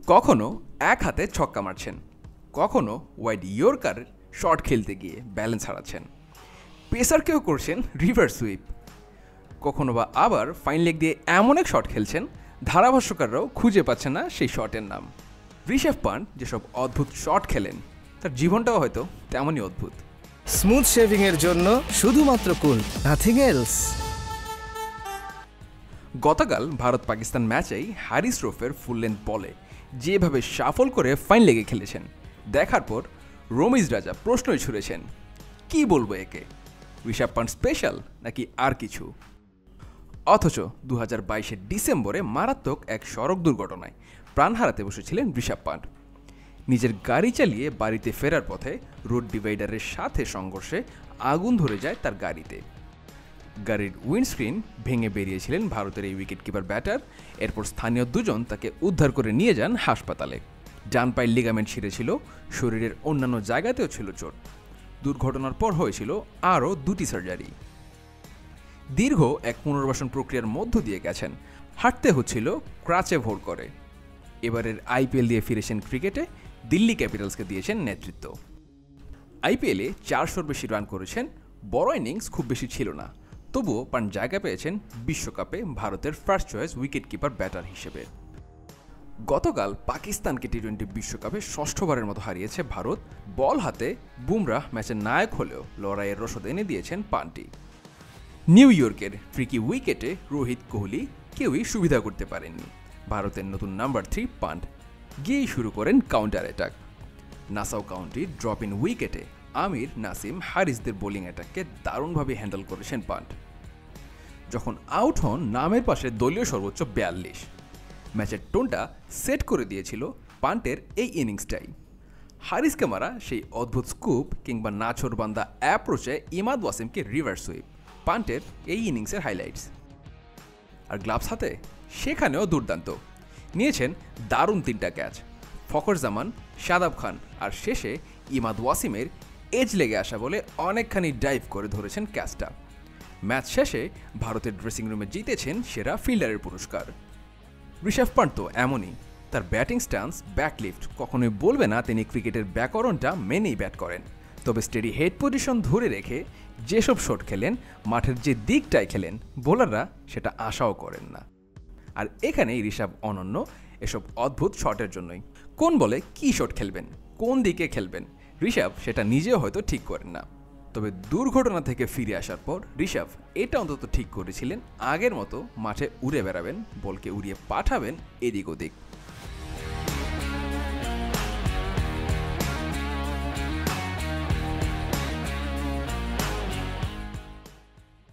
কখনো এক হাতে ছক্কা মারছেন, কখনো ওয়াইড ইয়র্কার শট খেলতে গিয়ে ব্যালেন্স হারাচ্ছেন, পেসারকেও করছেন রিভার্স সুইপ, কখনো বা আবার ফাইন লেগ দিয়ে এমন এক শট খেলছেন ধারাভাষ্যকাররাও খুঁজে পাচ্ছে না সেই শটের নাম। ঋষভ পান্ট যেসব অদ্ভুত শট খেলেন তার জীবনটাও হয়তো তেমনই অদ্ভুত। স্মুথ শেভিং এর জন্য শুধুমাত্র কুল, নাথিং এলস। গতকাল ভারত পাকিস্তান ম্যাচেই হ্যারিস রফের ফুল লেন্থ বলে যেভাবে শাফল করে ফাইন লেগে খেলেছেন দেখার পর রমিজ রাজা প্রশ্নই ছুড়েছেন, কি বলবো একে, ঋষভ পান্ট স্পেশাল নাকি আর কিছু। অথচ 2022-এর ডিসেম্বরে মারাত্মক এক সড়ক দুর্ঘটনায় প্রাণ হারাতে বসেছিলেন ঋষভ পান্ট। নিজের গাড়ি চালিয়ে বাড়িতে ফেরার পথে রোড ডিভাইডারের সাথে সংঘর্ষে আগুন ধরে যায় তার গাড়িতে। গাড়ির উইন্ডস্ক্রিন ভেঙে বেরিয়েছিলেন ভারতের এই উইকেট কিপার ব্যাটার। এরপর স্থানীয় দুজন তাকে উদ্ধার করে নিয়ে যান হাসপাতালে। ডান পায়ের লিগামেন্ট ছিঁড়েছিল, শরীরের অন্যান্য জায়গাতেও ছিল চোট। দুর্ঘটনার পর হয়েছিল আরও 2টি সার্জারি। দীর্ঘ এক পুনর্বাসন প্রক্রিয়ার মধ্য দিয়ে গেছেন, হাঁটতে হচ্ছিল ক্রাচে ভর করে। এবারের আইপিএল দিয়ে ফিরেছেন ক্রিকেটে, দিল্লি ক্যাপিটালসকে দিয়েছেন নেতৃত্ব। আইপিএলে 400-র বেশি রান করেছেন, বড় ইনিংস খুব বেশি ছিল না, তবুও পান্ট জায়গা পেয়েছেন বিশ্বকাপে ভারতের first choice wicket keeper batter হিসেবে। গতকাল পাকিস্তানকে টি-20 বিশ্বকাপে ষষ্ঠবারের মতো হারিয়েছে ভারত। বল হাতে বুমরাহ ম্যাচের নায়ক হলেও লড়াইয়ের রসদ এনে দিয়েছেন পান্টি। নিউ ইয়র্কের ট্রিকি উইকেটে রোহিত কোহলি কেউই সুবিধা করতে পারেননি। ভারতের নতুন নাম্বার 3 পান্ট গিয়েই শুরু করেন কাউন্টার অ্যাটাক। নাসাউ কাউন্টির ড্রপ ইন উইকেটে আমির, নাসিম, হারিসদের বোলিং অ্যাটাককে দারুণভাবে হ্যান্ডেল করেছেন পান্ট। যখন আউট হন নামের পাশে দলীয় সর্বোচ্চ 42। ম্যাচের টোনটা সেট করে দিয়েছিল পান্টের এই ইনিংসটাই। হারিসকে মারা সেই অদ্ভুত স্কুপ কিংবা নাছোড়বান্দা অ্যাপ্রোচে ইমাদ ওয়াসিমকে রিভার্স সুইপ পান্টের এই ইনিংসের হাইলাইটস। আর গ্লাভস হাতে সেখানেও দুর্দান্ত, নিয়েছেন দারুণ 3টা ক্যাচ। ফখর জামান, শাদাব খান আর শেষে ইমাদ ওয়াসিমের এজ লেগে আসা বলে অনেকখানি ডাইভ করে ধরেছেন ক্যাচটা। ম্যাচ শেষে ভারতের ড্রেসিং রুমে জিতেছেন সেরা ফিল্ডারের পুরস্কার। ঋষভ পান্ট তো এমনই, তার ব্যাটিং স্ট্যান্স, ব্যাকলিফট কখনোই বলবে না তিনি ক্রিকেটের ব্যাকরণটা মেনেই ব্যাট করেন। তবে স্টেডি হেড পজিশন ধরে রেখে যেসব শট খেলেন, মাঠের যে দিকটায় খেলেন, বোলাররা সেটা আশাও করেন না। আর এখানেই ঋষভ অনন্য, এসব অদ্ভুত শটের জন্যই। কোন বলে কি শট খেলবেন, কোন দিকে খেলবেন, ঋষভ সেটা নিজেও হয়তো ঠিক করেন না। তবে দুর্ঘটনা থেকে ফিরে আসার পর ঋষভ এটা অন্তত ঠিক করেছিলেন, আগের মতো মাঠে উড়ে বেড়াবেন, বলকে উড়িয়ে পাঠাবেন এদিক ওদিক।